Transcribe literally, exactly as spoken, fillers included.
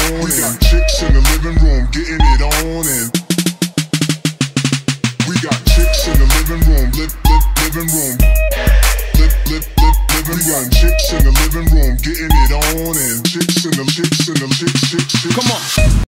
on. We got chicks in the living room getting it on, and we got chicks in the living room, lip, lip, living room, lip, lip, lip, living room. We got chicks in the living room getting it on, and chicks in the chicks in the chicks, chicks, chicks. Come on.